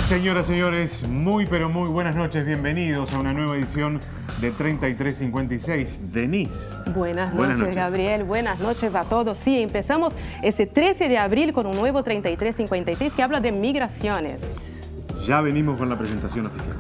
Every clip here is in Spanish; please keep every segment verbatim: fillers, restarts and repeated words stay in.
Señoras, señores, muy pero muy buenas noches. Bienvenidos a una nueva edición de treinta y tres cincuenta y seis. Denise. Buenas noches, buenas noches, Gabriel. Buenas noches a todos. Sí, empezamos este trece de abril con un nuevo treinta y tres cincuenta y seis que habla de migraciones. Ya venimos con la presentación oficial.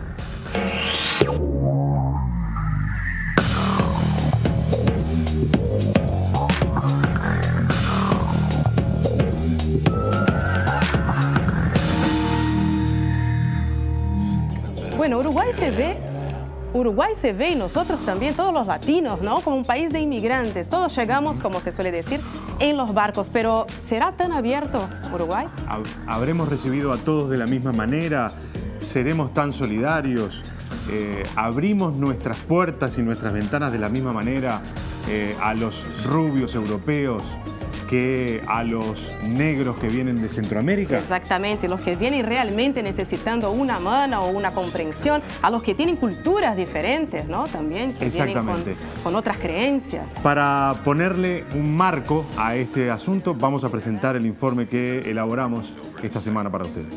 Bueno, Uruguay se ve, Uruguay se ve y nosotros también, todos los latinos, ¿no? Como un país de inmigrantes. Todos llegamos, como se suele decir, en los barcos. Pero ¿será tan abierto Uruguay? ¿Habremos recibido a todos de la misma manera? ¿Seremos tan solidarios? Eh, ¿Abrimos nuestras puertas y nuestras ventanas de la misma manera eh, a los rubios europeos que a los negros que vienen de Centroamérica? Exactamente, los que vienen realmente necesitando una mano o una comprensión, a los que tienen culturas diferentes, ¿no? También, que vienen con, con otras creencias. Para ponerle un marco a este asunto, vamos a presentar el informe que elaboramos esta semana para ustedes.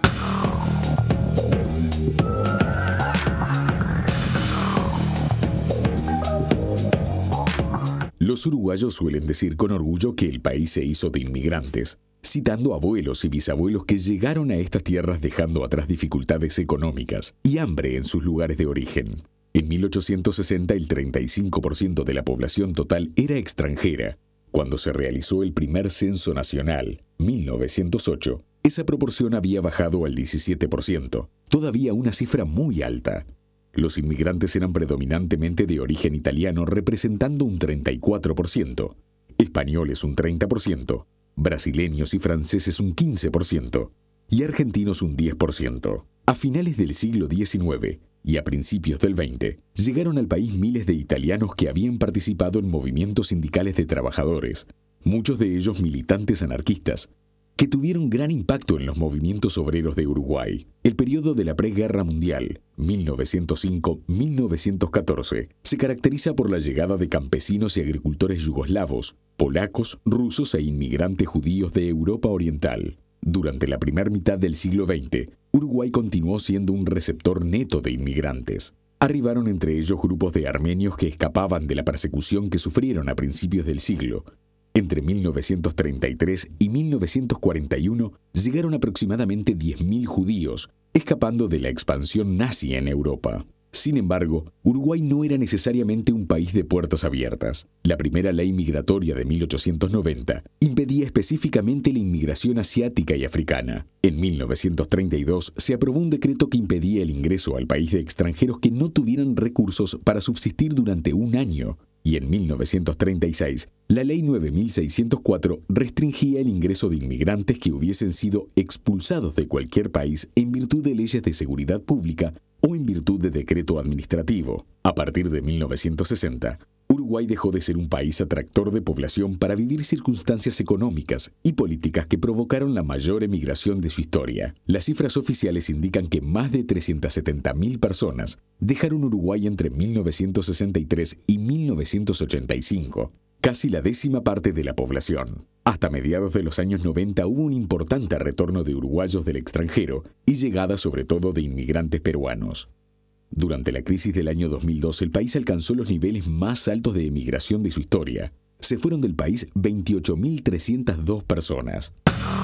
Los uruguayos suelen decir con orgullo que el país se hizo de inmigrantes, citando abuelos y bisabuelos que llegaron a estas tierras dejando atrás dificultades económicas y hambre en sus lugares de origen. En mil ochocientos sesenta el treinta y cinco por ciento de la población total era extranjera. Cuando se realizó el primer censo nacional, mil novecientos ocho, esa proporción había bajado al diecisiete por ciento, todavía una cifra muy alta. Los inmigrantes eran predominantemente de origen italiano, representando un treinta y cuatro por ciento, españoles un treinta por ciento, brasileños y franceses un quince por ciento y argentinos un diez por ciento. A finales del siglo diecinueve y a principios del veinte, llegaron al país miles de italianos que habían participado en movimientos sindicales de trabajadores, muchos de ellos militantes anarquistas, que tuvieron gran impacto en los movimientos obreros de Uruguay. El periodo de la preguerra mundial, mil novecientos cinco a mil novecientos catorce, se caracteriza por la llegada de campesinos y agricultores yugoslavos, polacos, rusos e inmigrantes judíos de Europa Oriental. Durante la primera mitad del siglo veinte, Uruguay continuó siendo un receptor neto de inmigrantes. Arribaron entre ellos grupos de armenios que escapaban de la persecución que sufrieron a principios del siglo. Entre mil novecientos treinta y tres y mil novecientos cuarenta y uno llegaron aproximadamente diez mil judíos, escapando de la expansión nazi en Europa. Sin embargo, Uruguay no era necesariamente un país de puertas abiertas. La primera ley migratoria de mil ochocientos noventa impedía específicamente la inmigración asiática y africana. En mil novecientos treinta y dos se aprobó un decreto que impedía el ingreso al país de extranjeros que no tuvieran recursos para subsistir durante un año. Y en mil novecientos treinta y seis, la Ley nueve mil seiscientos cuatro restringía el ingreso de inmigrantes que hubiesen sido expulsados de cualquier país en virtud de leyes de seguridad pública o en virtud de decreto administrativo. A partir de mil novecientos sesenta, Uruguay dejó de ser un país atractor de población para vivir circunstancias económicas y políticas que provocaron la mayor emigración de su historia. Las cifras oficiales indican que más de trescientas setenta mil personas dejaron Uruguay entre mil novecientos sesenta y tres y mil novecientos ochenta y cinco, casi la décima parte de la población. Hasta mediados de los años noventa hubo un importante retorno de uruguayos del extranjero y llegada sobre todo de inmigrantes peruanos. Durante la crisis del año dos mil dos, el país alcanzó los niveles más altos de emigración de su historia. Se fueron del país veintiocho mil trescientas dos personas.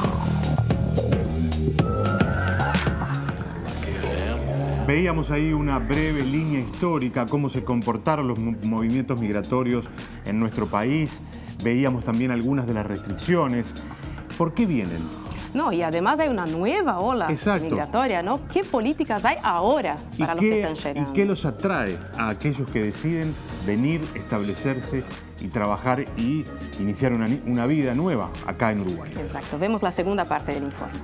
Veíamos ahí una breve línea histórica, cómo se comportaron los movimientos migratorios en nuestro país. Veíamos también algunas de las restricciones. ¿Por qué vienen? No, y además hay una nueva ola Exacto. migratoria, ¿no? ¿Qué políticas hay ahora para los que están llegando? ¿Y qué los atrae a aquellos que deciden venir, establecerse y trabajar y iniciar una, una vida nueva acá en Uruguay? Exacto. Vemos la segunda parte del informe.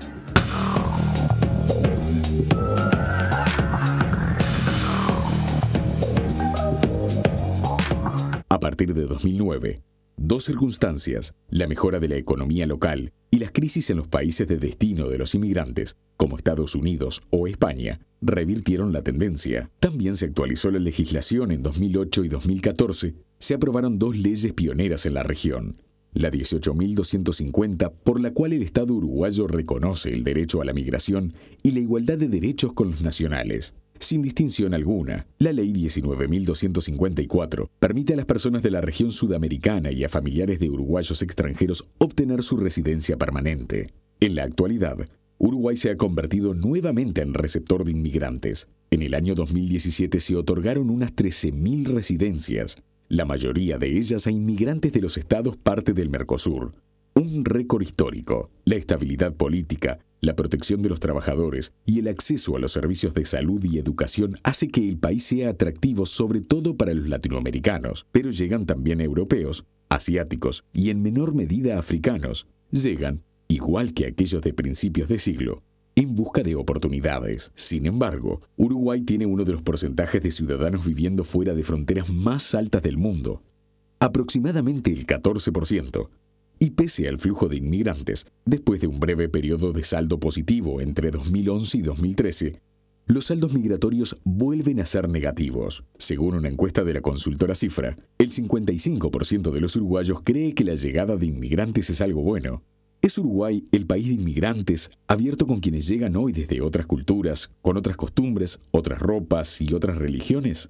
A partir de dos mil nueve, dos circunstancias, la mejora de la economía local y las crisis en los países de destino de los inmigrantes, como Estados Unidos o España, revirtieron la tendencia. También se actualizó la legislación en dos mil ocho y dos mil catorce. Se aprobaron dos leyes pioneras en la región. la dieciocho mil doscientos cincuenta, por la cual el Estado uruguayo reconoce el derecho a la migración y la igualdad de derechos con los nacionales. Sin distinción alguna, la Ley diecinueve mil doscientos cincuenta y cuatro permite a las personas de la región sudamericana y a familiares de uruguayos extranjeros obtener su residencia permanente. En la actualidad, Uruguay se ha convertido nuevamente en receptor de inmigrantes. En el año dos mil diecisiete se otorgaron unas trece mil residencias, la mayoría de ellas a inmigrantes de los estados parte del Mercosur. Un récord histórico. La estabilidad política, la protección de los trabajadores y el acceso a los servicios de salud y educación hace que el país sea atractivo sobre todo para los latinoamericanos, pero llegan también europeos, asiáticos y en menor medida africanos. Llegan, igual que aquellos de principios de siglo, en busca de oportunidades. Sin embargo, Uruguay tiene uno de los porcentajes de ciudadanos viviendo fuera de fronteras más altas del mundo, aproximadamente el catorce por ciento. Y pese al flujo de inmigrantes, después de un breve periodo de saldo positivo entre dos mil once y dos mil trece, los saldos migratorios vuelven a ser negativos. Según una encuesta de la consultora Cifra, el cincuenta y cinco por ciento de los uruguayos cree que la llegada de inmigrantes es algo bueno. ¿Es Uruguay el país de inmigrantes, abierto con quienes llegan hoy desde otras culturas, con otras costumbres, otras ropas y otras religiones?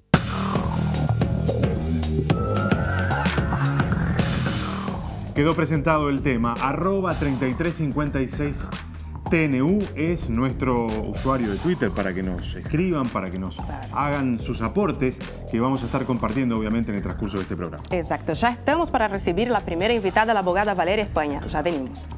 Quedó presentado el tema. Arroba treinta y tres cincuenta y seis T N U es nuestro usuario de Twitter para que nos escriban, para que nos hagan sus aportes, que vamos a estar compartiendo obviamente en el transcurso de este programa. Exacto. Ya estamos para recibir la primera invitada, la abogada Valeria España. Ya venimos.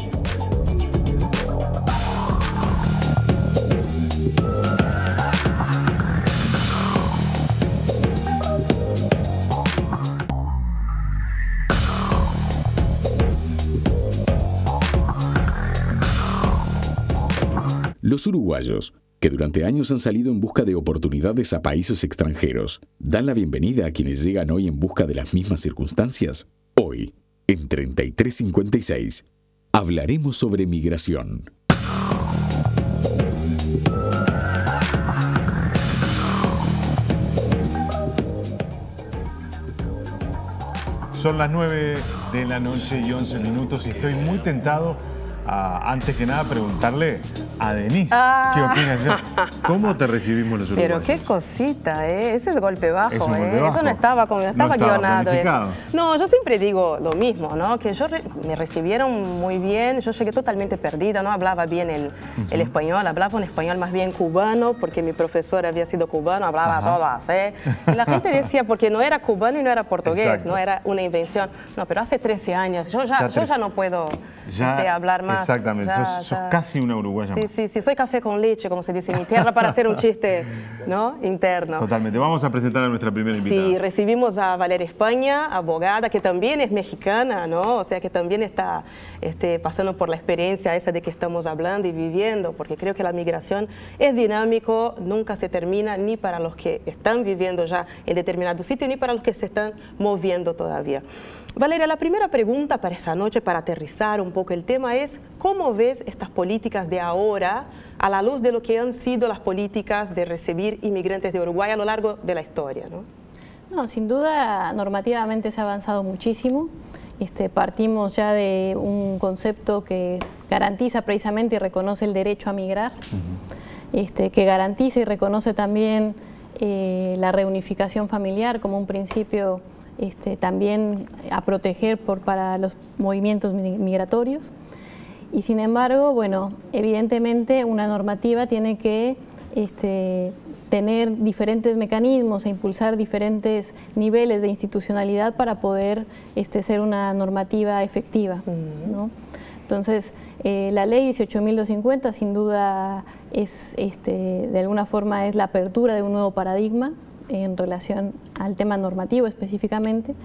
Los uruguayos, que durante años han salido en busca de oportunidades a países extranjeros, ¿dan la bienvenida a quienes llegan hoy en busca de las mismas circunstancias? Hoy, en treinta y tres cincuenta y seis, hablaremos sobre migración. Son las nueve de la noche y once minutos y estoy muy tentado a, antes que nada, preguntarle a Denise, ah. ¿qué opinas? ¿Cómo te recibimos los uruguayos? Pero qué cosita, ¿eh? Ese es golpe bajo, es un golpe ¿eh? bajo. Eso no estaba, como, no estaba, no estaba guionado. Eso. No, yo siempre digo lo mismo, ¿no? Que yo re, me recibieron muy bien, yo llegué totalmente perdida, no hablaba bien el, uh-huh. el español, hablaba un español más bien cubano, porque mi profesor había sido cubano, hablaba uh-huh. todas, ¿eh? Y la gente decía, porque no era cubano y no era portugués, Exacto. no era una invención. No, pero hace trece años, yo ya, ya, yo ya no puedo ya, de hablar más. Exactamente, ya, sos, sos casi una uruguaya. Sí, sí, sí, soy café con leche, como se dice en mi tierra, para hacer un chiste, ¿no? interno. Totalmente. Vamos a presentar a nuestra primera invitada. Sí, recibimos a Valeria España, abogada, que también es mexicana, ¿no? O sea, que también está este, pasando por la experiencia esa de que estamos hablando y viviendo, porque creo que la migración es dinámico, nunca se termina, ni para los que están viviendo ya en determinado sitio, ni para los que se están moviendo todavía. Valeria, la primera pregunta para esa noche, para aterrizar un poco el tema, es ¿cómo ves estas políticas de ahora a la luz de lo que han sido las políticas de recibir inmigrantes de Uruguay a lo largo de la historia, ¿no? No, sin duda, normativamente se ha avanzado muchísimo. Este, partimos ya de un concepto que garantiza precisamente y reconoce el derecho a migrar, uh-huh. este, que garantiza y reconoce también eh, la reunificación familiar como un principio Este, también a proteger por, para los movimientos migratorios. Y sin embargo, bueno, evidentemente una normativa tiene que este, tener diferentes mecanismos e impulsar diferentes niveles de institucionalidad para poder este, ser una normativa efectiva, ¿no? Entonces, eh, la ley dieciocho mil doscientos cincuenta sin duda es, este, de alguna forma, es la apertura de un nuevo paradigma en relación al tema normativo específicamente,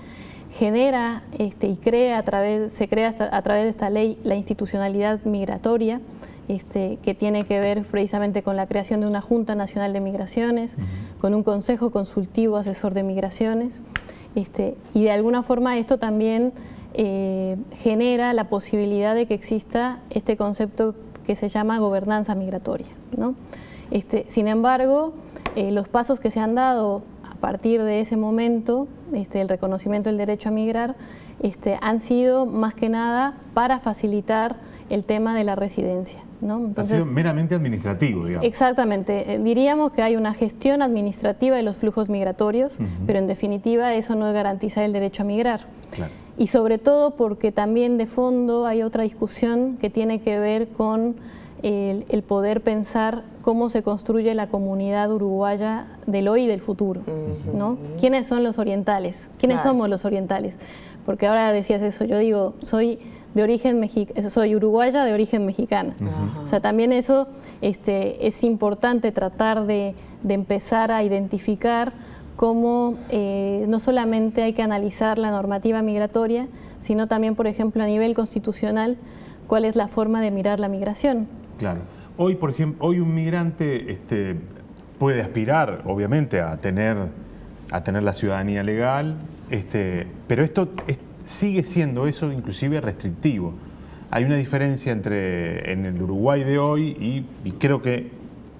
genera este, y crea a través, se crea a través de esta ley la institucionalidad migratoria, este, que tiene que ver precisamente con la creación de una Junta Nacional de Migraciones, uh-huh. con un Consejo Consultivo Asesor de Migraciones, este, y de alguna forma esto también eh, genera la posibilidad de que exista este concepto que se llama gobernanza migratoria, ¿no? Este, sin embargo, eh, los pasos que se han dado a partir de ese momento, este, el reconocimiento del derecho a migrar, este, han sido más que nada para facilitar el tema de la residencia, ¿no? Entonces, ha sido meramente administrativo, digamos. Exactamente. Eh, diríamos que hay una gestión administrativa de los flujos migratorios, uh-huh. pero en definitiva eso no es garantizar el derecho a migrar. Claro. Y sobre todo porque también de fondo hay otra discusión que tiene que ver con el, el poder pensar cómo se construye la comunidad uruguaya del hoy y del futuro, uh-huh. ¿no? ¿Quiénes son los orientales? ¿Quiénes claro. somos los orientales? Porque ahora decías eso, yo digo, soy de origen mexicano, soy uruguaya de origen mexicana. Uh-huh. O sea, también eso este, es importante tratar de, de empezar a identificar cómo eh, no solamente hay que analizar la normativa migratoria, sino también, por ejemplo, a nivel constitucional, cuál es la forma de mirar la migración. Claro. Hoy, por ejemplo, hoy un migrante este, puede aspirar, obviamente, a tener, a tener la ciudadanía legal, este, pero esto es, sigue siendo eso inclusive restrictivo. Hay una diferencia entre en el Uruguay de hoy y, y creo que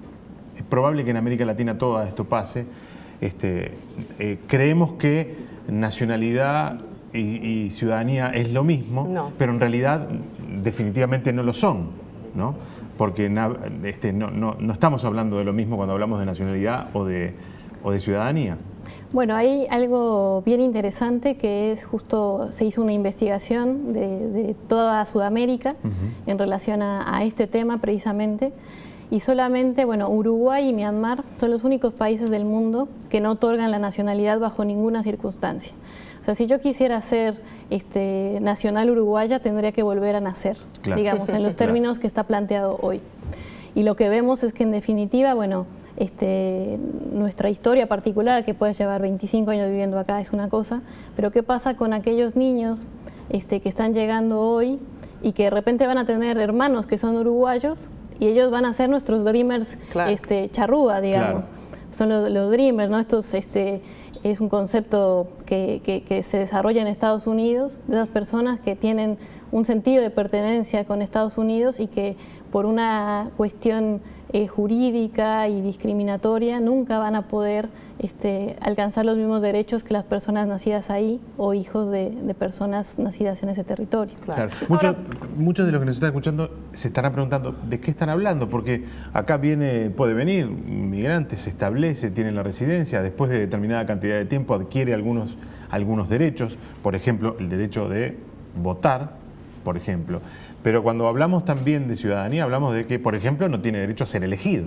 es probable que en América Latina todo esto pase. Este, eh, creemos que nacionalidad y, y ciudadanía es lo mismo, no. pero en realidad definitivamente no lo son, ¿no? Porque na, este, no, no, no estamos hablando de lo mismo cuando hablamos de nacionalidad o de, o de ciudadanía. Bueno, hay algo bien interesante que es justo, se hizo una investigación de, de toda Sudamérica uh-huh. en relación a, a este tema precisamente. Y solamente, bueno, Uruguay y Myanmar son los únicos países del mundo que no otorgan la nacionalidad bajo ninguna circunstancia. O sea, si yo quisiera ser este, nacional uruguaya, tendría que volver a nacer, claro. digamos, en los términos claro. que está planteado hoy. Y lo que vemos es que, en definitiva, bueno, este, nuestra historia particular, que puede llevar veinticinco años viviendo acá, es una cosa, pero ¿qué pasa con aquellos niños este, que están llegando hoy y que de repente van a tener hermanos que son uruguayos? Y ellos van a ser nuestros dreamers claro. este, charrúa, digamos. Claro. Son los, los dreamers, ¿no? Estos, este, es un concepto que, que, que se desarrolla en Estados Unidos, de esas personas que tienen un sentido de pertenencia con Estados Unidos y que por una cuestión eh, jurídica y discriminatoria nunca van a poder este, alcanzar los mismos derechos que las personas nacidas ahí o hijos de, de personas nacidas en ese territorio. Claro. Claro. Muchos, Ahora, muchos de los que nos están escuchando se estarán preguntando ¿de qué están hablando? Porque acá viene, puede venir un migrante, se establece, tiene la residencia, después de determinada cantidad de tiempo adquiere algunos, algunos derechos, por ejemplo, el derecho de votar, por ejemplo. Pero cuando hablamos también de ciudadanía, hablamos de que, por ejemplo, no tiene derecho a ser elegido.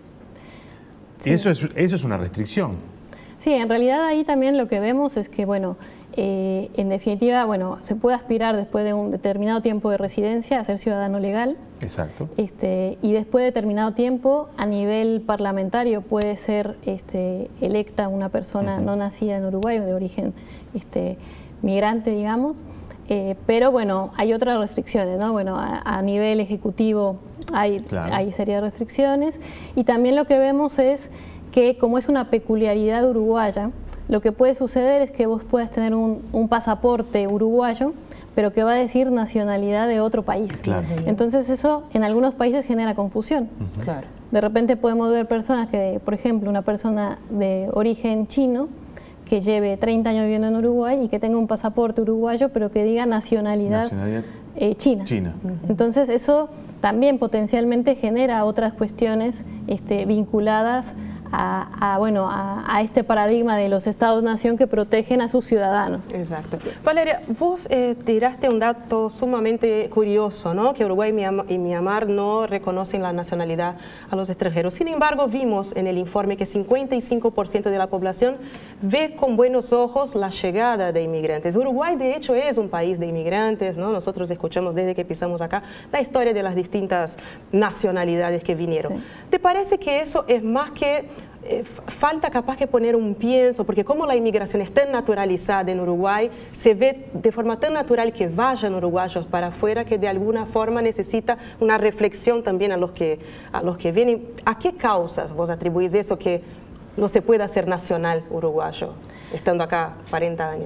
Sí. Y eso es, eso es una restricción. Sí, en realidad ahí también lo que vemos es que, bueno, eh, en definitiva, bueno, se puede aspirar después de un determinado tiempo de residencia a ser ciudadano legal. Exacto. Este, y después de determinado tiempo, a nivel parlamentario, puede ser este, electa una persona uh-huh. no nacida en Uruguay o de origen este, migrante, digamos. Eh, pero bueno, hay otras restricciones, ¿no? Bueno, a, a nivel ejecutivo hay, claro. hay serias restricciones y también lo que vemos es que como es una peculiaridad uruguaya, lo que puede suceder es que vos puedas tener un, un pasaporte uruguayo, pero que va a decir nacionalidad de otro país. Claro. Entonces eso en algunos países genera confusión. Uh-huh. Claro. De repente podemos ver personas que, por ejemplo, una persona de origen chino, que lleve treinta años viviendo en Uruguay y que tenga un pasaporte uruguayo, pero que diga nacionalidad, nacionalidad eh, china. China. Entonces eso también potencialmente genera otras cuestiones este, vinculadas a, a, bueno, a, a este paradigma de los estados-nación que protegen a sus ciudadanos. Exacto. Valeria, vos eh, tiraste un dato sumamente curioso, ¿no? Que Uruguay y Myanmar no reconocen la nacionalidad a los extranjeros. Sin embargo, vimos en el informe que cincuenta y cinco por ciento de la población ve con buenos ojos la llegada de inmigrantes. Uruguay, de hecho, es un país de inmigrantes, ¿no? Nosotros escuchamos desde que pisamos acá la historia de las distintas nacionalidades que vinieron. Sí. ¿Te parece que eso es más que Eh, falta capaz que poner un pienso, porque como la inmigración es tan naturalizada en Uruguay, se ve de forma tan natural que vayan uruguayos para afuera que de alguna forma necesita una reflexión también a los que, a los que vienen? ¿A qué causas vos atribuís eso que no se pueda ser nacional uruguayo estando acá cuarenta años?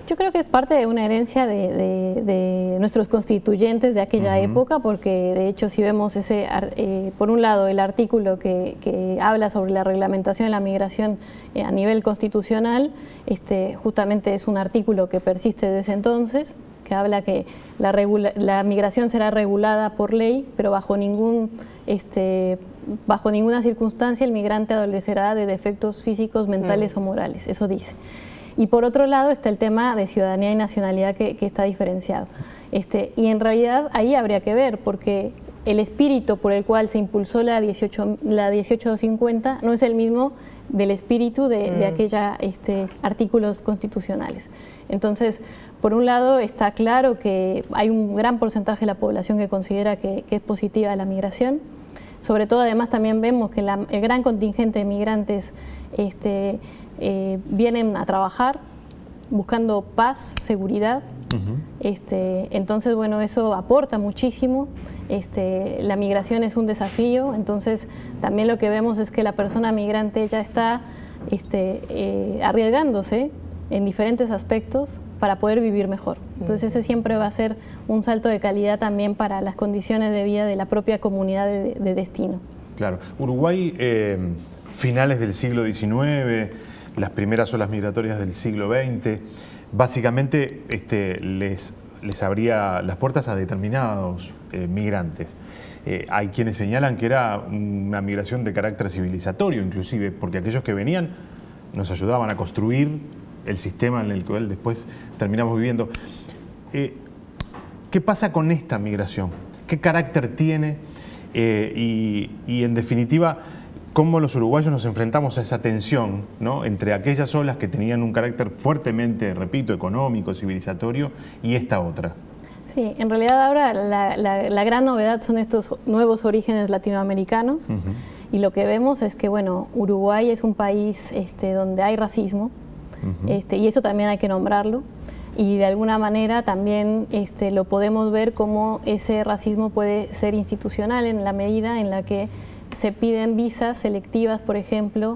Yo creo que es parte de una herencia de, de, de nuestros constituyentes de aquella uh-huh. época, porque de hecho si vemos ese, eh, por un lado el artículo que, que habla sobre la reglamentación de la migración eh, a nivel constitucional, este, justamente es un artículo que persiste desde entonces, que habla que la, regula, la migración será regulada por ley, pero bajo, ningún, este, bajo ninguna circunstancia el migrante adolecerá de defectos físicos, mentales uh-huh. o morales, eso dice. Y por otro lado está el tema de ciudadanía y nacionalidad que, que está diferenciado. Este, y en realidad ahí habría que ver, porque el espíritu por el cual se impulsó la dieciocho doscientos cincuenta no es el mismo del espíritu de, mm. de aquellos este, artículos constitucionales. Entonces, por un lado está claro que hay un gran porcentaje de la población que considera que, que es positiva la migración. Sobre todo, además, también vemos que la, el gran contingente de migrantes este, eh, vienen a trabajar buscando paz, seguridad. Uh-huh. este, entonces, bueno, eso aporta muchísimo. Este, la migración es un desafío, entonces también lo que vemos es que la persona migrante ya está este, eh, arriesgándose en diferentes aspectos para poder vivir mejor. Entonces ese siempre va a ser un salto de calidad también para las condiciones de vida de la propia comunidad de, de destino. Claro. Uruguay, eh, finales del siglo diecinueve, las primeras olas migratorias del siglo veinte, básicamente este, les, les abría las puertas a determinados eh, migrantes. Eh, hay quienes señalan que era una migración de carácter civilizatorio, inclusive, porque aquellos que venían nos ayudaban a construir el sistema en el cual después terminamos viviendo. Eh, ¿Qué pasa con esta migración? ¿Qué carácter tiene? Eh, y, y en definitiva, ¿cómo los uruguayos nos enfrentamos a esa tensión, ¿no?, entre aquellas olas que tenían un carácter fuertemente, repito, económico, civilizatorio, y esta otra? Sí, en realidad ahora la, la, la gran novedad son estos nuevos orígenes latinoamericanos. Uh-huh. Y lo que vemos es que, bueno, Uruguay es un país este, donde hay racismo. Uh-huh. este, y eso también hay que nombrarlo, y de alguna manera también este, lo podemos ver como ese racismo puede ser institucional en la medida en la que se piden visas selectivas, por ejemplo,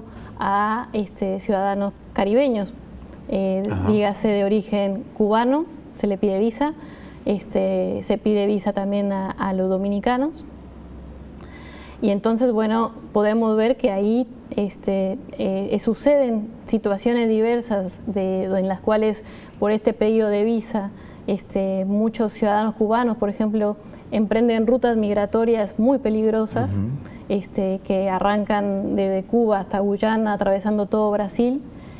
a este, ciudadanos caribeños, eh, dígase de origen cubano, se le pide visa, este, se pide visa también a, a los dominicanos. Y entonces, bueno, podemos ver que ahí este, eh, suceden situaciones diversas de, en las cuales por este pedido de visa este, muchos ciudadanos cubanos, por ejemplo, emprenden rutas migratorias muy peligrosas, uh-huh. este, que arrancan desde Cuba hasta Guyana, atravesando todo Brasil,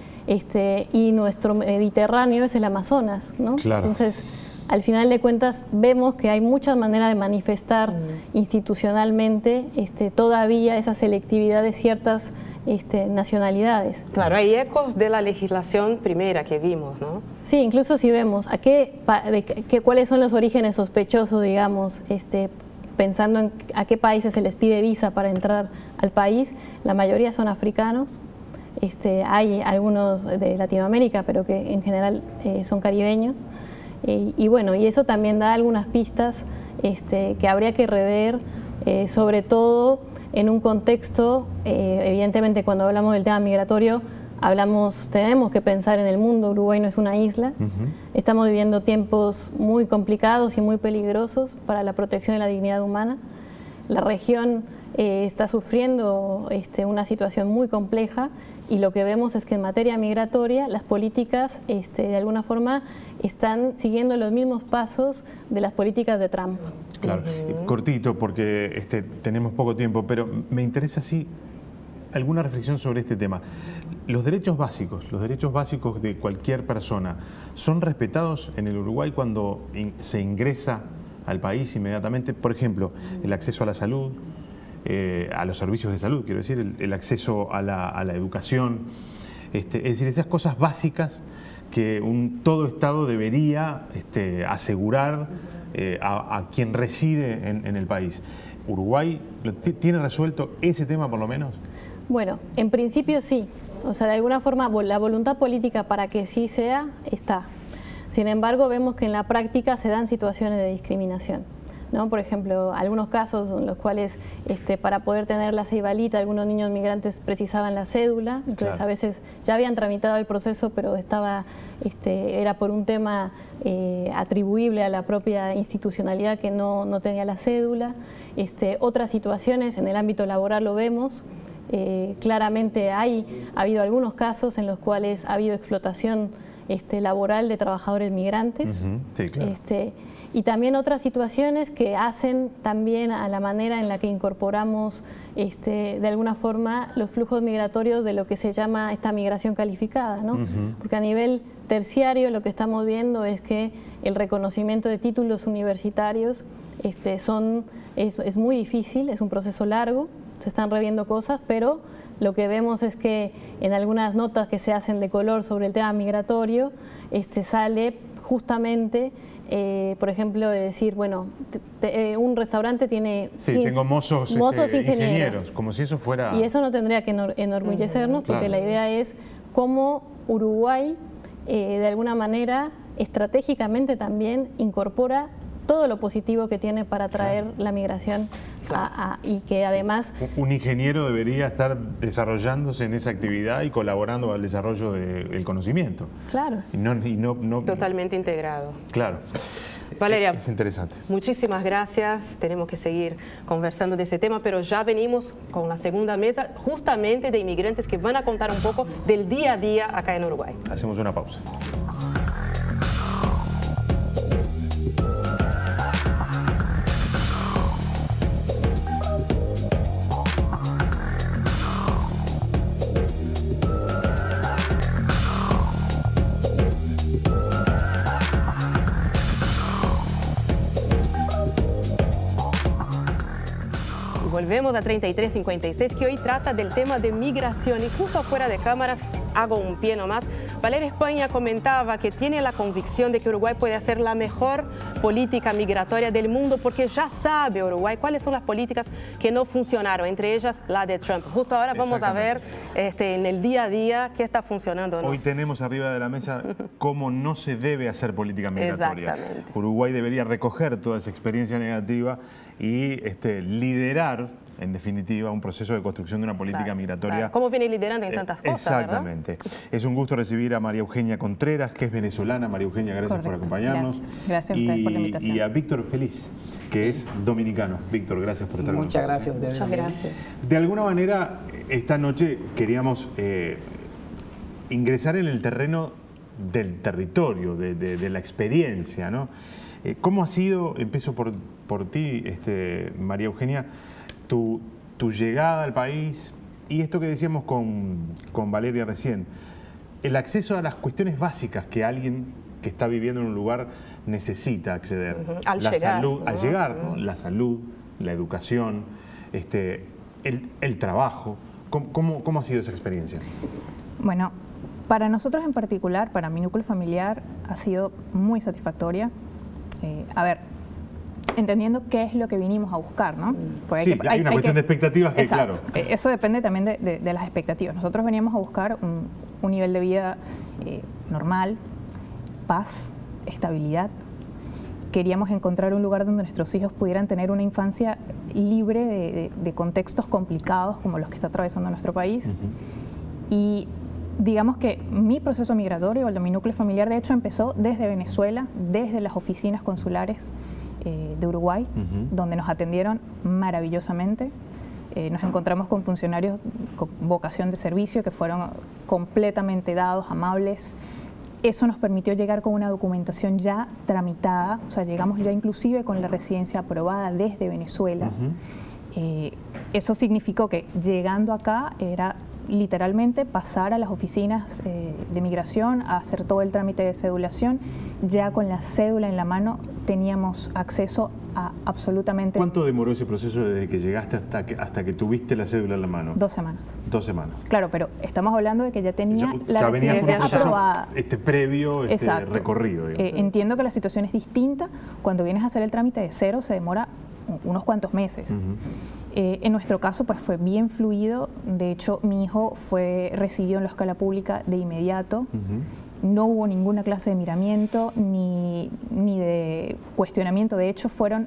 este, y nuestro Mediterráneo es el Amazonas, ¿no? Claro. Entonces, al final de cuentas vemos que hay muchas maneras de manifestar mm. institucionalmente este, todavía esa selectividad de ciertas este, nacionalidades. Claro, hay ecos de la legislación primera que vimos, ¿no? Sí, incluso si vemos a qué, de, que, cuáles son los orígenes sospechosos, digamos, este, pensando en a qué países se les pide visa para entrar al país, la mayoría son africanos. Este, hay algunos de Latinoamérica, pero que en general eh, son caribeños. Eh, y bueno, y eso también da algunas pistas este, que habría que rever, eh, sobre todo en un contexto, eh, evidentemente cuando hablamos del tema migratorio, hablamos, tenemos que pensar en el mundo. Uruguay no es una isla, uh-huh. Estamos viviendo tiempos muy complicados y muy peligrosos para la protección de la dignidad humana. La región eh, está sufriendo este, una situación muy compleja, y lo que vemos es que en materia migratoria las políticas este, de alguna forma están siguiendo los mismos pasos de las políticas de Trump. Claro, uh-huh. Cortito porque este, tenemos poco tiempo, pero me interesa sí alguna reflexión sobre este tema. Los derechos básicos, los derechos básicos de cualquier persona, ¿son respetados en el Uruguay cuando in- se ingresa al país inmediatamente? Por ejemplo, el acceso a la salud, Eh, a los servicios de salud, quiero decir, el, el acceso a la, a la educación, este, es decir, esas cosas básicas que un, todo Estado debería este, asegurar eh, a, a quien reside en, en el país. ¿Uruguay lo tiene resuelto ese tema por lo menos? Bueno, en principio sí, o sea, de alguna forma la voluntad política para que sí sea, está. Sin embargo, vemos que en la práctica se dan situaciones de discriminación. ¿no? Por ejemplo, algunos casos en los cuales este, para poder tener la ceibalita algunos niños migrantes precisaban la cédula, entonces claro. a veces ya habían tramitado el proceso, pero estaba, este, era por un tema eh, atribuible a la propia institucionalidad que no, no tenía la cédula. Este, otras situaciones en el ámbito laboral lo vemos. Eh, claramente hay, ha habido algunos casos en los cuales ha habido explotación este, laboral de trabajadores migrantes. Uh-huh. Sí, claro. este, y también otras situaciones que hacen también a la manera en la que incorporamos este, de alguna forma los flujos migratorios de lo que se llama esta migración calificada, ¿no? Uh-huh. Porque a nivel terciario lo que estamos viendo es que el reconocimiento de títulos universitarios este, son, es, es muy difícil, es un proceso largo, se están reviendo cosas, pero lo que vemos es que en algunas notas que se hacen de color sobre el tema migratorio, este, sale justamente, eh, por ejemplo, de decir, bueno, te, te, eh, un restaurante tiene sí, quince, tengo mozos, mozos este, ingenieros. ingenieros, como si eso fuera... Y eso no tendría que enor enorgullecernos, uh-huh, porque claro. la idea es cómo Uruguay, eh, de alguna manera, estratégicamente también incorpora todo lo positivo que tiene para atraer claro. la migración claro. a, a, y que además... Un ingeniero debería estar desarrollándose en esa actividad y colaborando al desarrollo del conocimiento. Claro. Y no, y no, no, Totalmente integrado. Claro. Valeria, es interesante. Muchísimas gracias. Tenemos que seguir conversando de ese tema, pero ya venimos con la segunda mesa justamente de inmigrantes que van a contar un poco del día a día acá en Uruguay. Hacemos una pausa. Volvemos a treinta y tres cincuenta y seis, que hoy trata del tema de migración. Y justo afuera de cámaras, hago un pie nomás, Valeria España comentaba que tiene la convicción de que Uruguay puede hacer la mejor política migratoria del mundo, porque ya sabe Uruguay cuáles son las políticas que no funcionaron, entre ellas la de Trump. Justo ahora vamos a ver este, en el día a día qué está funcionando, ¿no? Hoy tenemos arriba de la mesa cómo no se debe hacer política migratoria. Exactamente. Uruguay debería recoger toda esa experiencia negativa y este, liderar, en definitiva, un proceso de construcción de una política claro, migratoria. Claro. ¿Cómo viene liderando en tantas cosas? Exactamente. ¿Verdad? Es un gusto recibir a María Eugenia Contreras, que es venezolana. María Eugenia, gracias Correcto. por acompañarnos. Gracias, gracias a ustedes y, por la invitación. Y a Víctor Feliz, que es dominicano. Víctor, gracias por estar con nosotros. Muchas gracias. De Muchas gracias. De alguna manera, esta noche queríamos eh, ingresar en el terreno del territorio, de, de, de la experiencia, ¿no? Eh, ¿Cómo ha sido, empiezo por, por ti, este, María Eugenia, tu, tu llegada al país y esto que decíamos con, con Valeria recién, el acceso a las cuestiones básicas que alguien que está viviendo en un lugar necesita acceder? Uh-huh. Al la llegar. Salud, Uh-huh. Al llegar, ¿no? La salud, la educación, este, el, el trabajo. ¿Cómo, cómo, ¿Cómo ha sido esa experiencia? Bueno, para nosotros en particular, para mi núcleo familiar, ha sido muy satisfactoria. Eh, a ver, entendiendo qué es lo que vinimos a buscar, ¿no? Porque sí, hay, que, hay una hay cuestión que, de expectativas que, exacto, claro. Eso depende también de, de, de las expectativas. Nosotros veníamos a buscar un, un nivel de vida eh, normal, paz, estabilidad. Queríamos encontrar un lugar donde nuestros hijos pudieran tener una infancia libre de, de, de contextos complicados como los que está atravesando nuestro país. Uh-huh. Y digamos que mi proceso migratorio, el de mi núcleo familiar, de hecho empezó desde Venezuela, desde las oficinas consulares eh, de Uruguay, uh-huh. donde nos atendieron maravillosamente. Eh, nos encontramos con funcionarios con vocación de servicio que fueron completamente dados, amables. Eso nos permitió llegar con una documentación ya tramitada, o sea, llegamos ya inclusive con la residencia aprobada desde Venezuela. Uh-huh. eh, eso significó que llegando acá era literalmente pasar a las oficinas eh, de migración, a hacer todo el trámite de cedulación. Ya con la cédula en la mano teníamos acceso a absolutamente... ¿Cuánto demoró ese proceso desde que llegaste hasta que, hasta que tuviste la cédula en la mano? Dos semanas. Dos semanas. Claro, pero estamos hablando de que ya tenía ya, la residencia aprobada. Este previo este recorrido. Eh, entiendo que la situación es distinta. Cuando vienes a hacer el trámite de cero se demora unos cuantos meses. Uh-huh. Eh, en nuestro caso pues fue bien fluido. De hecho, mi hijo fue recibido en la escuela pública de inmediato. Uh-huh. No hubo ninguna clase de miramiento ni, ni de cuestionamiento. De hecho, fueron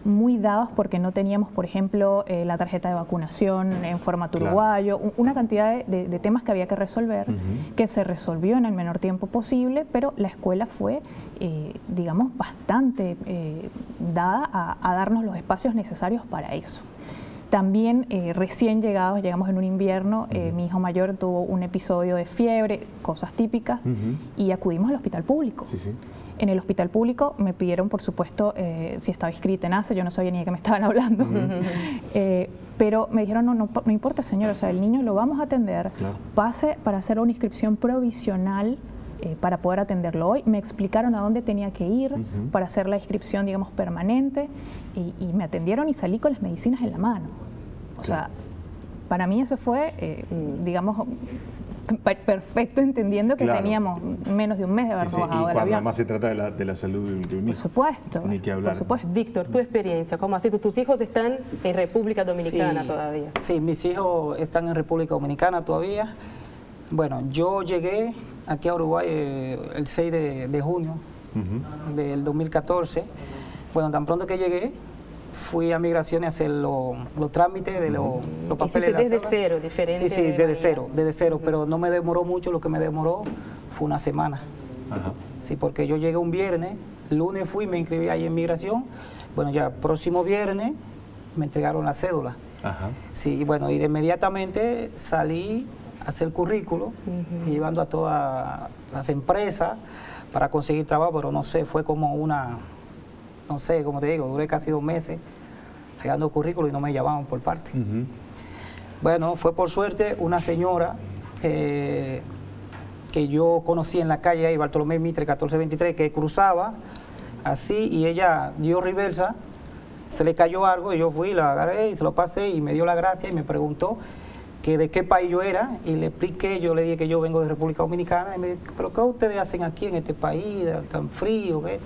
muy dados porque no teníamos, por ejemplo, eh, la tarjeta de vacunación en formato claro. uruguayo, una cantidad de, de, de temas que había que resolver, uh-huh. que se resolvió en el menor tiempo posible, pero la escuela fue, eh, digamos, bastante eh, dada a, a darnos los espacios necesarios para eso. También eh, recién llegados, llegamos en un invierno, eh, uh-huh. mi hijo mayor tuvo un episodio de fiebre, cosas típicas, uh-huh. y acudimos al hospital público. Sí, sí. En el hospital público me pidieron, por supuesto, eh, si estaba inscrita en A C E, yo no sabía ni de qué me estaban hablando, uh-huh. eh, pero me dijeron, no, no, no importa señor, o sea, el niño lo vamos a atender, claro. pase para hacer una inscripción provisional eh, para poder atenderlo hoy. Me explicaron a dónde tenía que ir uh-huh. para hacer la inscripción, digamos, permanente, y, y me atendieron y salí con las medicinas en la mano. O claro. sea, para mí eso fue, eh, digamos, perfecto, entendiendo que claro. teníamos menos de un mes de habernos sí, bajado del avión. Y cuando además se trata de la, de la salud de un, de un hijo. Por supuesto. Ni que hablar. Por supuesto. Víctor, tu experiencia, ¿cómo así? ¿Tus hijos están en República Dominicana sí, todavía? Sí, mis hijos están en República Dominicana todavía. Bueno, yo llegué aquí a Uruguay eh, el seis de junio uh-huh. del dos mil catorce. Bueno, tan pronto que llegué, fui a migración a hacer los lo trámites de los lo papeles. De desde cero, diferente. Sí, sí, desde de cero, desde cero, uh-huh. pero no me demoró mucho, lo que me demoró fue una semana. Uh-huh. Sí, porque yo llegué un viernes, lunes fui, me inscribí ahí en migración, bueno, ya próximo viernes me entregaron la cédula. Uh-huh. Sí, y bueno, y de inmediatamente salí a hacer currículo, uh-huh. llevando a todas las empresas para conseguir trabajo, pero no sé, fue como una... No sé, como te digo, duré casi dos meses regando currículo y no me llamaban por parte. Uh-huh. Bueno, fue por suerte una señora eh, que yo conocí en la calle ahí, Bartolomé Mitre, catorce veintitrés, que cruzaba así y ella dio reversa, se le cayó algo y yo fui, la agarré y se lo pasé y me dio la gracia y me preguntó que de qué país yo era y le expliqué, yo le dije que yo vengo de República Dominicana y me dijo, ¿pero qué ustedes hacen aquí en este país tan frío? ¿Qué?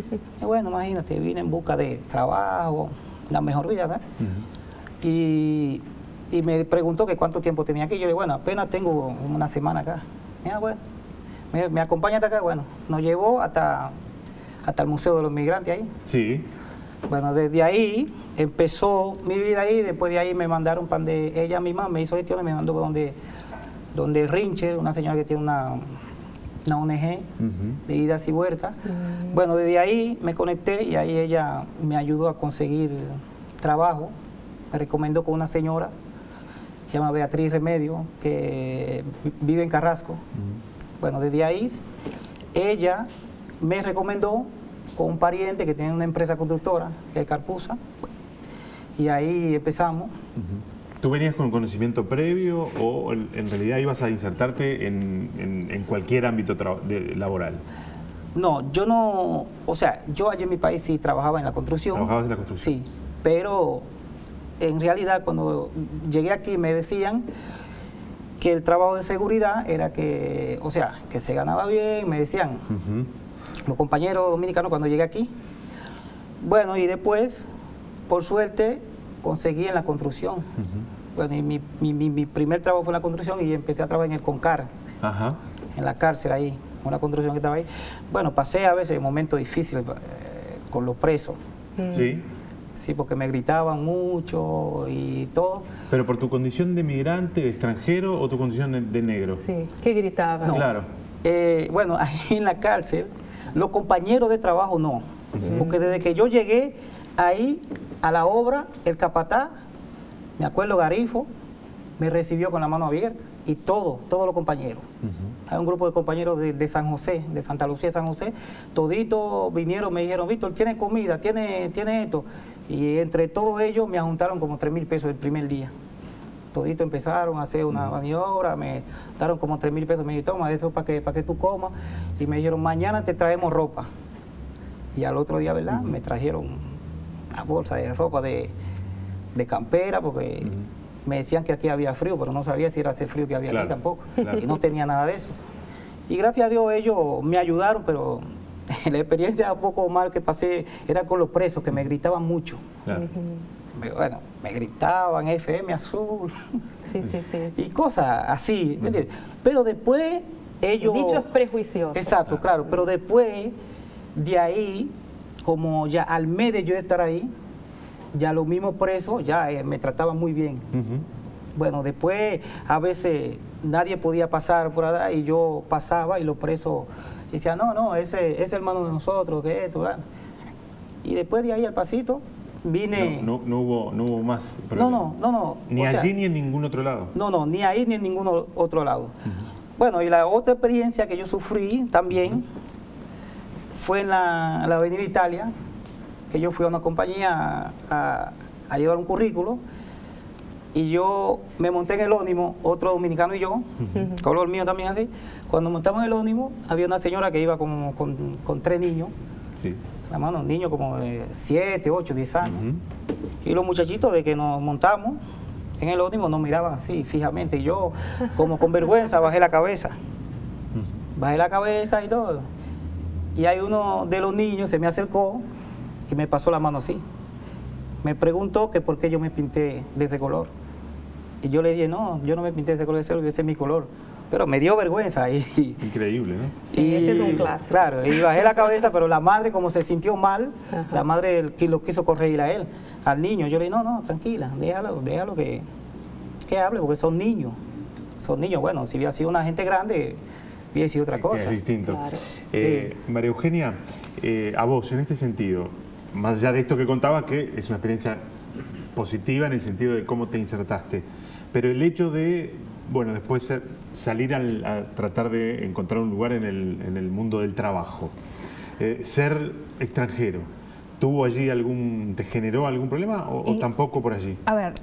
Y bueno, imagínate, vine en busca de trabajo, la mejor vida, ¿no? Uh-huh. y, y me preguntó que cuánto tiempo tenía aquí. Yo le dije, bueno, apenas tengo una semana acá. Mira, bueno, me, me acompaña hasta acá, bueno, nos llevó hasta, hasta el Museo de los Migrantes ahí. Sí. Bueno, desde ahí empezó mi vida ahí, después de ahí me mandaron para donde ella misma me hizo gestiones, me mandó donde, donde Rincher, una señora que tiene una... una O N G uh-huh. de idas y vueltas. Uh-huh. Bueno, desde ahí me conecté y ahí ella me ayudó a conseguir trabajo. Me recomendó con una señora, se llama Beatriz Remedio, que vive en Carrasco. Uh-huh. Bueno, desde ahí ella me recomendó con un pariente que tiene una empresa constructora, que es Carpusa, y ahí empezamos. Uh-huh. ¿Tú venías con conocimiento previo o en realidad ibas a insertarte en, en, en cualquier ámbito de, laboral? No, yo no, o sea, yo allí en mi país sí trabajaba en la construcción. ¿Trabajabas en la construcción? Sí, pero en realidad cuando llegué aquí me decían que el trabajo de seguridad era que, o sea, que se ganaba bien, me decían uh-huh. los compañeros dominicanos cuando llegué aquí. Bueno, y después, por suerte, conseguí en la construcción. Uh-huh. Bueno, y mi, mi, mi primer trabajo fue en la construcción y empecé a trabajar en el CONCAR, uh-huh. en la cárcel ahí, una construcción que estaba ahí. Bueno, pasé a veces momentos difíciles eh, con los presos. Mm. Sí. Sí, porque me gritaban mucho y todo. ¿Pero por tu condición de migrante, extranjero o tu condición de, de negro? Sí, ¿qué gritaban? No. Claro. Eh, bueno, ahí en la cárcel, los compañeros de trabajo no. Uh-huh. Porque desde que yo llegué ahí a la obra, el capataz, me acuerdo Garifo, me recibió con la mano abierta y todo, todos los compañeros. Uh-huh. Hay un grupo de compañeros de, de San José, de Santa Lucía, San José, toditos vinieron, me dijeron, Víctor, ¿tiene comida? ¿Tiene, tiene esto? Y entre todos ellos me juntaron como tres mil pesos el primer día. Toditos empezaron a hacer una uh-huh. maniobra, me daron como tres mil pesos, me dijeron, toma eso para que, para que tú comas. Y me dijeron, mañana te traemos ropa. Y al otro día, ¿verdad? Uh-huh. Me trajeron una bolsa de ropa de, de campera, porque uh-huh. me decían que aquí había frío, pero no sabía si era ese frío que había claro, aquí tampoco. Claro. Y no tenía nada de eso. Y gracias a Dios ellos me ayudaron, pero la experiencia un poco mal que pasé era con los presos, que me gritaban mucho. Claro. Uh-huh. Bueno, me gritaban F M azul. Sí, sí, sí. Y cosas así, ¿me entiendes? Pero después ellos... Dichos prejuiciosos. Exacto, claro. Pero después, de ahí, como ya al mes de yo estar ahí, ya los mismos presos ya eh, me trataban muy bien. Uh-huh. Bueno, después a veces nadie podía pasar por allá y yo pasaba y los presos decían, no, no, ese es hermano de nosotros, que esto, ¿verdad? Y después de ahí al pasito vine... No, no, no, hubo, no hubo más problemas. No, no, no, no. Ni allí sea, ni en ningún otro lado. No, no, ni ahí ni en ningún otro lado. Uh-huh. Bueno, y la otra experiencia que yo sufrí también uh-huh. fue en la, en la Avenida Italia, que yo fui a una compañía a, a llevar un currículo y yo me monté en el ómnibus, otro dominicano y yo, uh-huh. color mío también así. Cuando montamos en el ómnibus había una señora que iba con, con, con tres niños. Sí. La mano, niños como de siete, ocho, diez años. Uh-huh. Y los muchachitos de que nos montamos en el ómnibus nos miraban así, fijamente. Y yo, como con vergüenza, bajé la cabeza. Uh-huh. Bajé la cabeza y todo. Y hay uno de los niños se me acercó y me pasó la mano así. Me preguntó que por qué yo me pinté de ese color. Y yo le dije, no, yo no me pinté de ese color, ese es mi color. Pero me dio vergüenza. Y, increíble, ¿no? Sí, y, ese es un clásico. Claro, y bajé la cabeza, pero la madre, como se sintió mal, ajá. la madre lo quiso corregir a él, al niño. Yo le dije, no, no, tranquila, déjalo, déjalo que, que hable, porque son niños. Son niños, bueno, si hubiera sido una gente grande, hubiera sido otra sí, cosa. Es distinto. Claro. Eh, sí. María Eugenia, eh, a vos, en este sentido, más allá de esto que contaba, que es una experiencia positiva en el sentido de cómo te insertaste, pero el hecho de... Bueno, después salir al, a tratar de encontrar un lugar en el, en el mundo del trabajo. Eh, ser extranjero, ¿tuvo allí algún, te generó algún problema o, o tampoco por allí? A ver,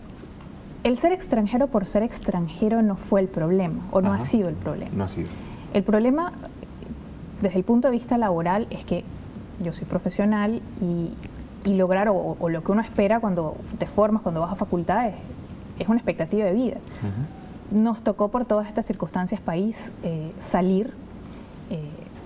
el ser extranjero por ser extranjero no fue el problema, o no Ajá. ha sido el problema. No ha sido. El problema, desde el punto de vista laboral, es que yo soy profesional y, y lograr, o, o lo que uno espera cuando te formas, cuando vas a facultad, es, es una expectativa de vida. Uh-huh. Nos tocó por todas estas circunstancias país eh, salir eh,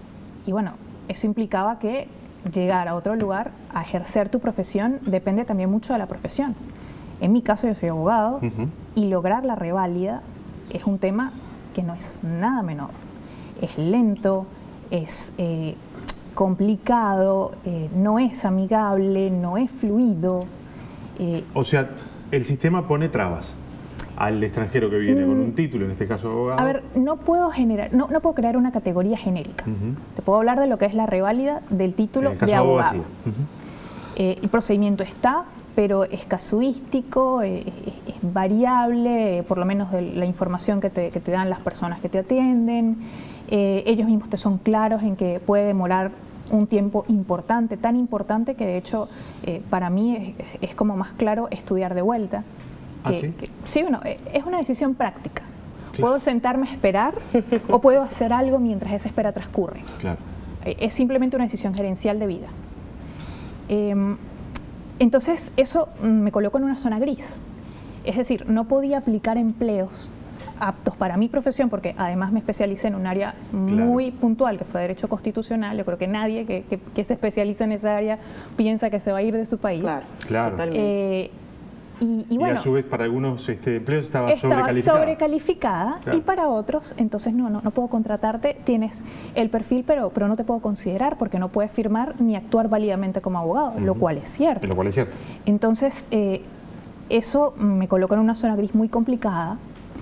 y bueno, eso implicaba que llegar a otro lugar a ejercer tu profesión depende también mucho de la profesión. En mi caso yo soy abogado uh-huh. y lograr la reválida es un tema que no es nada menor. Es lento, es eh, complicado, eh, no es amigable, no es fluido. Eh, o sea, el sistema pone trabas al extranjero que viene con un título, en este caso abogado. A ver, no puedo generar, no, no puedo crear una categoría genérica. Uh-huh. Te puedo hablar de lo que es la reválida del título de abogado. Uh-huh. eh, el procedimiento está, pero es casuístico, es, es, es variable, por lo menos de la información que te, que te dan las personas que te atienden. Eh, ellos mismos te son claros en que puede demorar un tiempo importante, tan importante que de hecho eh, para mí es, es como más claro estudiar de vuelta. ¿Ah, que, sí? Que, sí, bueno, es una decisión práctica. Claro. Puedo sentarme a esperar o puedo hacer algo mientras esa espera transcurre. Claro. Es simplemente una decisión gerencial de vida. Eh, entonces, eso me colocó en una zona gris. Es decir, no podía aplicar empleos aptos para mi profesión, porque además me especialicé en un área muy claro. puntual, que fue Derecho Constitucional. Yo creo que nadie que, que, que se especializa en esa área piensa que se va a ir de su país. Claro, claro. Eh, Y, y, bueno, y a su vez para algunos este, empleos estaba, estaba sobrecalificada. sobrecalificada claro. y para otros, entonces no, no, no puedo contratarte, tienes el perfil, pero, pero no te puedo considerar porque no puedes firmar ni actuar válidamente como abogado, uh-huh. lo cual es cierto. Lo cual es cierto. Entonces, eh, eso me colocó en una zona gris muy complicada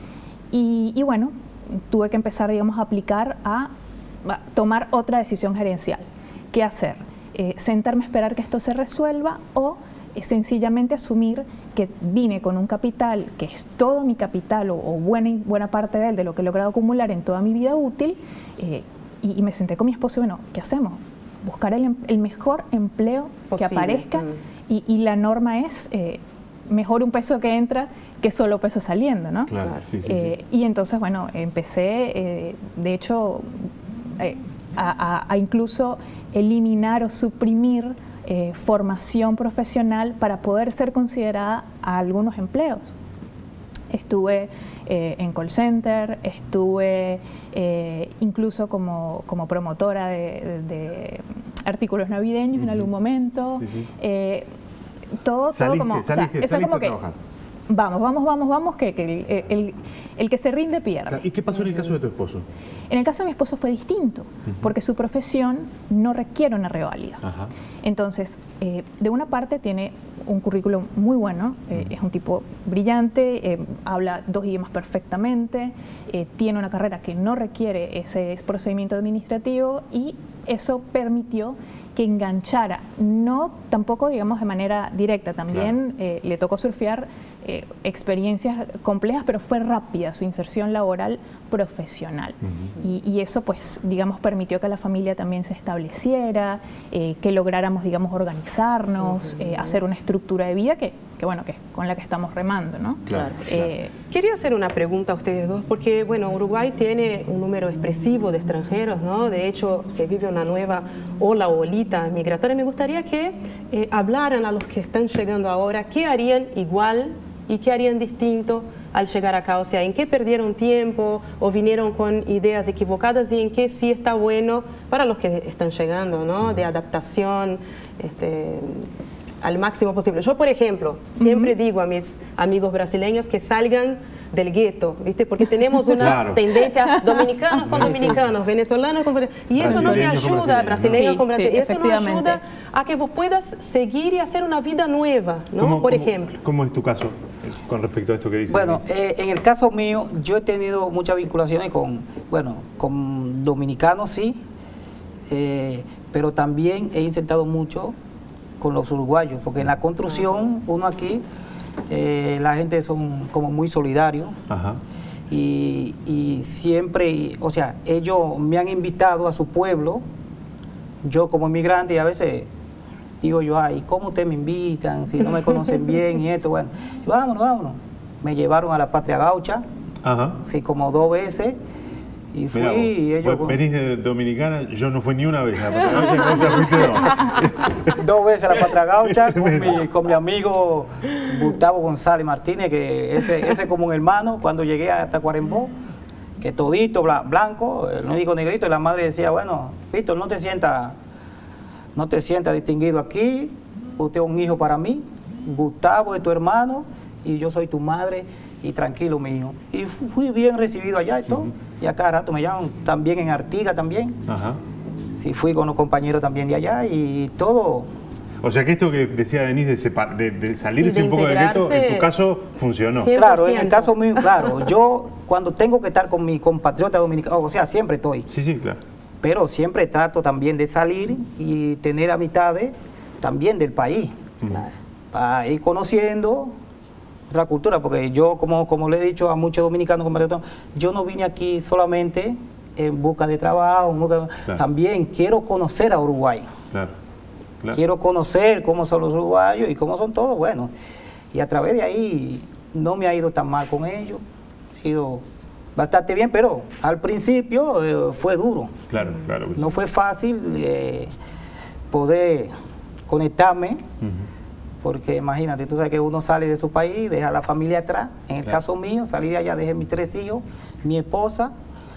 y, y bueno, tuve que empezar, digamos, a aplicar a, a tomar otra decisión gerencial. ¿Qué hacer? Eh, sentarme a esperar que esto se resuelva o sencillamente asumir que vine con un capital que es todo mi capital o, o buena, buena parte de él, de lo que he logrado acumular en toda mi vida útil, eh, y, y me senté con mi esposo y bueno, ¿qué hacemos? Buscar el, el mejor empleo posible. Que aparezca mm. y, y la norma es eh, mejor un peso que entra que solo peso saliendo, ¿no? Claro, sí, sí, eh, sí. Y entonces, bueno, empecé, eh, de hecho, eh, a, a, a incluso eliminar o suprimir Eh, formación profesional para poder ser considerada a algunos empleos. Estuve eh, en call center, estuve eh, incluso como, como promotora de, de, de artículos navideños uh-huh. en algún momento. Sí, sí. Eh, todo, saliste, todo como... Saliste, o sea, eso como que... trabajar. vamos, vamos, vamos, vamos, que, que el, el, el que se rinde pierde. ¿Y qué pasó en el caso de tu esposo? En el caso de mi esposo fue distinto, uh-huh. porque su profesión no requiere una reválida. Uh-huh. Entonces, eh, de una parte tiene un currículum muy bueno, eh, uh-huh. es un tipo brillante, eh, habla dos idiomas perfectamente, eh, tiene una carrera que no requiere ese procedimiento administrativo y eso permitió que enganchara, no tampoco digamos de manera directa, también claro. eh, le tocó surfear eh, experiencias complejas, pero fue rápida su inserción laboral profesional. Uh-huh. y, y eso pues digamos permitió que la familia también se estableciera, eh, que lográramos digamos organizarnos, uh-huh. eh, hacer una estructura de vida que, que bueno, que es con la que estamos remando, ¿no? Claro, eh, claro. Quería hacer una pregunta a ustedes dos, porque bueno, Uruguay tiene un número expresivo de extranjeros, ¿no? De hecho, se vive una nueva ola o olita migratoria. Me gustaría que eh, hablaran a los que están llegando ahora, qué harían igual y qué harían distinto al llegar acá, o sea, en qué perdieron tiempo o vinieron con ideas equivocadas y en qué sí está bueno para los que están llegando, ¿no? De adaptación, este, al máximo posible. Yo, por ejemplo, siempre uh-huh. digo a mis amigos brasileños que salgan del gueto, ¿viste? Porque tenemos una claro. tendencia dominicanos con dominicanos, venezolanos con venezolanos, y eso no te ayuda, brasileños sí, con brasileños, sí, eso no ayuda a que vos puedas seguir y hacer una vida nueva, ¿no? ¿Cómo, por cómo, ejemplo. ¿Cómo es tu caso con respecto a esto que dices? Bueno, eh, en el caso mío, yo he tenido muchas vinculaciones con, bueno, con dominicanos, sí, eh, pero también he intentado mucho con los uruguayos, porque en la construcción, uno aquí, Eh, la gente son como muy solidarios. Ajá. Y, y siempre, o sea, ellos me han invitado a su pueblo, yo como inmigrante, y a veces digo yo, ay, ¿cómo ustedes me invitan si no me conocen bien y esto? Bueno, y vámonos, vámonos. Me llevaron a la Patria Gaucha, Ajá. sí, como dos veces. Y fui, Mirá, y ellos... Pues, venís de Dominicana, yo no fui ni una vez a la Patria Gaucha. Dos veces a la Patria Gaucha con mi, con mi amigo Gustavo González Martínez, que ese es como un hermano, cuando llegué a Tacuarembó, que todito blanco, el único negrito, y la madre decía, bueno, Víctor, no te sientas no te sientas distinguido aquí, usted es un hijo para mí, Gustavo es tu hermano, y yo soy tu madre, y tranquilo, mi hijo. Y fui bien recibido allá y todo, uh-huh. y a cada rato me llaman, también en Artigas también. Ajá. Sí, fui con los compañeros también de allá y todo. O sea que esto que decía Denise de, separ, de, de salirse de un poco del gueto, en tu caso funcionó. cien por ciento. Claro, en el caso mío, claro, yo cuando tengo que estar con mi compatriota dominicano, o sea, siempre estoy. Sí, sí, claro. Pero siempre trato también de salir y tener amistades también del país, uh-huh. para ir conociendo otra cultura, porque yo, como, como le he dicho a muchos dominicanos, compatriotas, yo no vine aquí solamente en busca de trabajo, en busca, claro. también quiero conocer a Uruguay. Claro. Claro. Quiero conocer cómo son los uruguayos y cómo son todos, bueno, y a través de ahí no me ha ido tan mal con ellos, he ido bastante bien, pero al principio eh, fue duro. Claro, claro. No fue fácil eh, poder conectarme, uh-huh. porque imagínate, tú sabes que uno sale de su país, deja a la familia atrás. En el claro. caso mío, salí de allá, dejé mis tres hijos, mi esposa,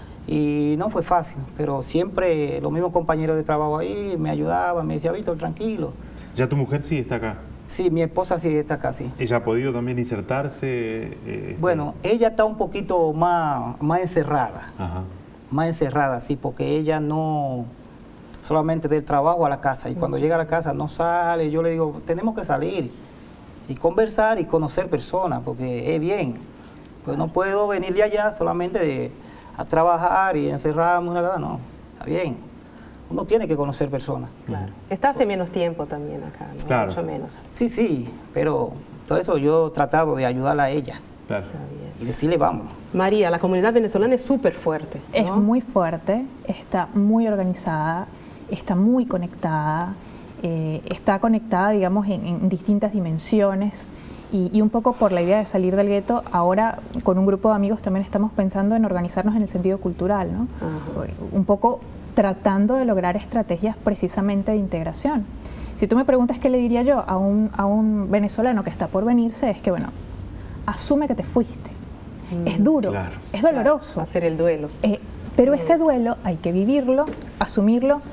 y no fue fácil, pero siempre los mismos compañeros de trabajo ahí me ayudaban, me decían, Víctor, tranquilo. ¿Ya tu mujer sí está acá? Sí, mi esposa sí está acá, sí. ¿Ella ha podido también insertarse? Eh, bueno, ella está un poquito más, más encerrada, Ajá. más encerrada, sí, porque ella no... solamente del trabajo a la casa, y cuando llega a la casa no sale. Yo le digo, tenemos que salir y conversar y conocer personas, porque es bien, pues no puedo venir de allá solamente de, a trabajar y encerrarme en una casa, no, está bien, uno tiene que conocer personas. Claro. Está hace menos tiempo también acá, ¿no? Claro. Mucho menos. Sí, sí, pero todo eso yo he tratado de ayudarla a ella. Claro. Y decirle vamos. María, la comunidad venezolana es súper fuerte, ¿no? Es muy fuerte, está muy organizada, está muy conectada, eh, está conectada, digamos, en, en distintas dimensiones y, y un poco por la idea de salir del gueto, ahora con un grupo de amigos también estamos pensando en organizarnos en el sentido cultural, ¿no? Ajá. Un poco tratando de lograr estrategias precisamente de integración. Si tú me preguntas qué le diría yo a un, a un venezolano que está por venirse, es que, bueno, asume que te fuiste. Mm, es duro, claro. es doloroso. Claro, hacer el duelo. Eh, pero mm. ese duelo hay que vivirlo, asumirlo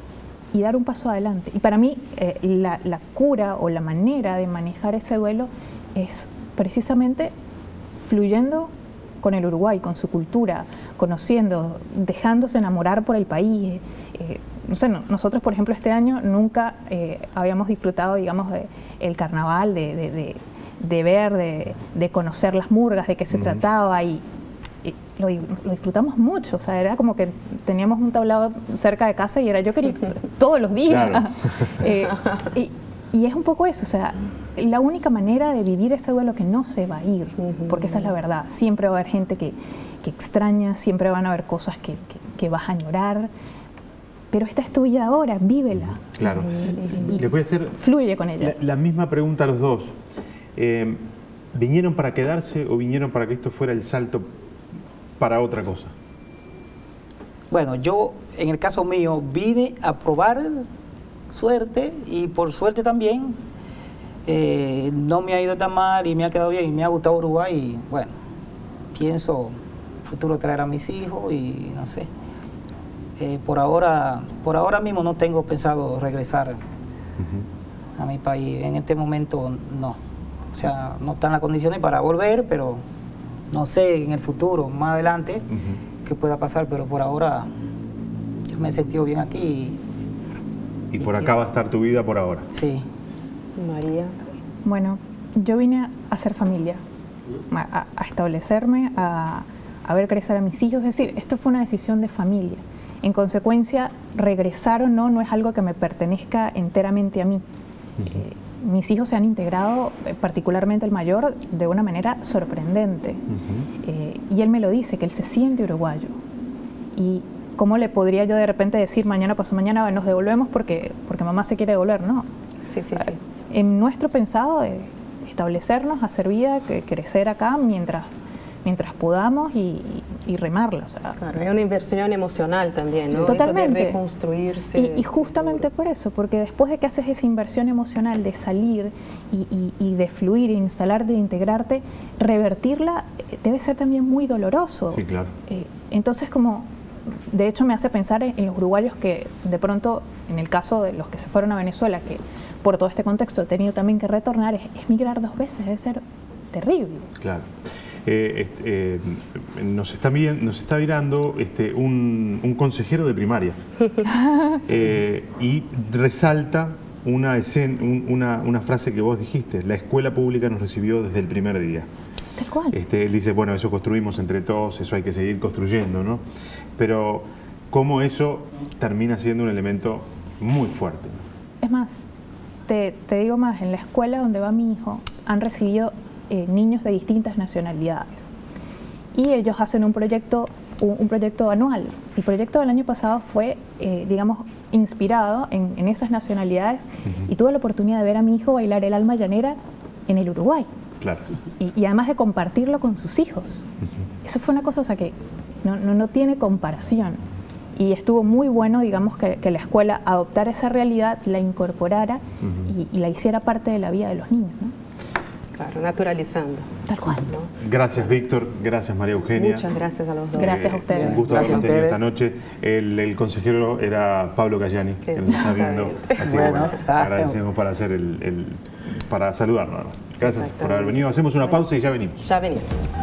y dar un paso adelante. Y para mí eh, la, la cura o la manera de manejar ese duelo es precisamente fluyendo con el Uruguay, con su cultura, conociendo, dejándose enamorar por el país. Eh, no sé, no, nosotros, por ejemplo, este año nunca eh, habíamos disfrutado, digamos, de, el carnaval, de, de, de, de ver, de, de conocer las murgas, de qué se uh-huh. trataba, y, y lo, lo disfrutamos mucho. O sea, era como que teníamos un tablado cerca de casa y era yo quería ir todos los días. Claro. eh, y, y es un poco eso, o sea, la única manera de vivir ese duelo que no se va a ir, uh-huh. porque esa es la verdad. Siempre va a haber gente que, que extraña, siempre van a haber cosas que, que, que vas a añorar, pero esta es tu vida ahora, vívela. Claro. Y, y Les voy a hacer fluye con ella. La, la misma pregunta a los dos. Eh, ¿Vinieron para quedarse o vinieron para que esto fuera el salto para otra cosa? Bueno, yo, en el caso mío, vine a probar suerte y por suerte también eh, no me ha ido tan mal y me ha quedado bien y me ha gustado Uruguay y bueno, pienso futuro traer a mis hijos y no sé. Eh, por ahora por ahora mismo no tengo pensado regresar uh-huh. a mi país. En este momento no. O sea, no están las condiciones para volver, pero no sé en el futuro, más adelante, uh-huh. qué pueda pasar. Pero por ahora yo me he sentido bien aquí. Y, y, y por acá va a estar tu vida por ahora. Sí. María. Bueno, yo vine a hacer familia, a, a establecerme, a, a ver crecer a mis hijos. Es decir, esto fue una decisión de familia. En consecuencia, regresar o no no es algo que me pertenezca enteramente a mí. Uh-huh. eh, mis hijos se han integrado, eh, particularmente el mayor, de una manera sorprendente. Uh-huh. eh, y él me lo dice, que él se siente uruguayo. Y ¿cómo le podría yo de repente decir mañana, pasado mañana, nos devolvemos porque, porque mamá se quiere devolver? No. Sí, sí, sí. En nuestro pensado, eh, establecernos, hacer vida, que, crecer acá mientras... mientras podamos y, y remarla. O sea, claro, es una inversión emocional también, ¿no? Totalmente. Eso de reconstruirse. Y, y justamente por eso, porque después de que haces esa inversión emocional de salir y, y, y de fluir, instalarte, de integrarte, revertirla debe ser también muy doloroso. Sí, claro. Eh, entonces, como, de hecho me hace pensar en, en los uruguayos que de pronto, en el caso de los que se fueron a Venezuela, que por todo este contexto he tenido también que retornar, es, es migrar dos veces, debe ser terrible. Claro. Eh, eh, nos, está, nos está mirando este, un, un consejero de primaria eh, y resalta una, escena, un, una, una frase que vos dijiste: la escuela pública nos recibió desde el primer día. Tal cual. Este, él dice, bueno, eso construimos entre todos, eso hay que seguir construyendo, ¿no? Pero cómo eso termina siendo un elemento muy fuerte. Es más, te, te digo más, en la escuela donde va mi hijo han recibido Eh, niños de distintas nacionalidades y ellos hacen un proyecto un, un proyecto anual. El proyecto del año pasado fue eh, digamos inspirado en, en esas nacionalidades. Uh-huh. Y tuve la oportunidad de ver a mi hijo bailar el alma llanera en el Uruguay. Claro. y, y además de compartirlo con sus hijos. Uh-huh. Eso fue una cosa, o sea, que no, no, no tiene comparación y estuvo muy bueno, digamos, que, que la escuela adoptara esa realidad, la incorporara. Uh-huh. y, y la hiciera parte de la vida de los niños, ¿no? Claro, naturalizando. Tal cual. ¿No? Gracias, Víctor. Gracias, María Eugenia. Muchas gracias a los dos. Gracias a ustedes. Un gusto Gracias haberlos tenido esta noche. El, el consejero era Pablo Cayani, que nos está viendo. Así que bueno, agradecemos para hacer el, el para saludarnos. Gracias por haber venido. Hacemos una pausa y ya venimos. Ya venimos.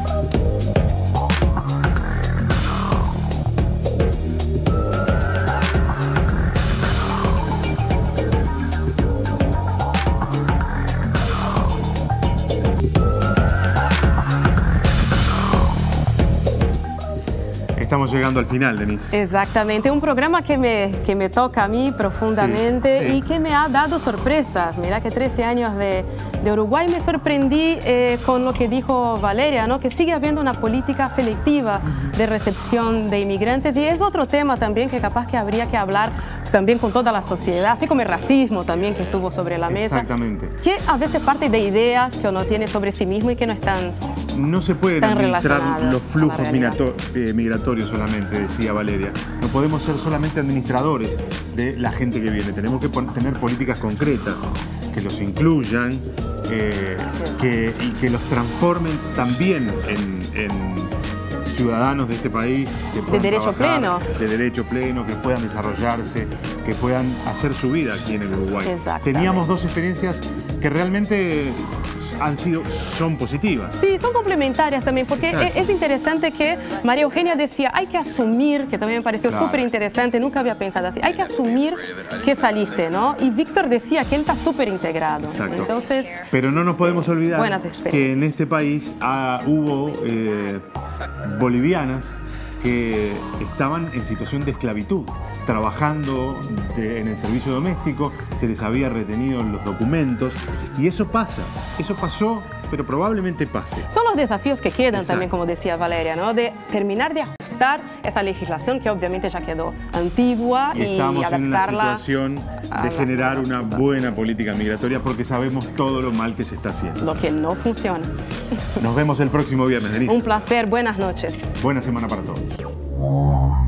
Estamos llegando al final, Denise. Exactamente, un programa que me, que me toca a mí profundamente, sí, sí. y que me ha dado sorpresas. Mira que trece años de, de Uruguay me sorprendí eh, con lo que dijo Valeria, ¿no? Que sigue habiendo una política selectiva de recepción de inmigrantes, y es otro tema también que capaz que habría que hablar también con toda la sociedad, así como el racismo también que estuvo sobre la mesa. Exactamente. Que a veces parte de ideas que uno tiene sobre sí mismo y que no están No se pueden administrar los flujos eh, migratorios solamente, decía Valeria. No podemos ser solamente administradores de la gente que viene. Tenemos que tener políticas concretas que los incluyan eh, que, y que los transformen también en, en ciudadanos de este país, que puedan de derecho trabajar, pleno, de derecho pleno, que puedan desarrollarse, que puedan hacer su vida aquí en el Uruguay. Teníamos dos experiencias que realmente han sido, son positivas. Sí, son complementarias también, porque Exacto. es interesante que María Eugenia decía, hay que asumir, que también me pareció Claro. súper interesante, nunca había pensado así, hay que asumir que saliste, ¿no? Y Víctor decía que él está súper integrado. Exacto. Entonces, Pero no nos podemos olvidar buenas experiencias. que en este país ah, hubo eh, bolivianas que estaban en situación de esclavitud, trabajando de- en el servicio doméstico, se les había retenido los documentos, y eso pasa, eso pasó, pero probablemente pase. son los desafíos que quedan Exacto. también, como decía Valeria, ¿no? De terminar de ajustar esa legislación que obviamente ya quedó antigua Y y, estamos en la adaptarla situación a de la generar nueva una situación. buena política migratoria porque sabemos todo lo mal que se está haciendo. Lo que no funciona. Nos vemos el próximo viernes, Denise. Un placer, buenas noches. Buena semana para todos.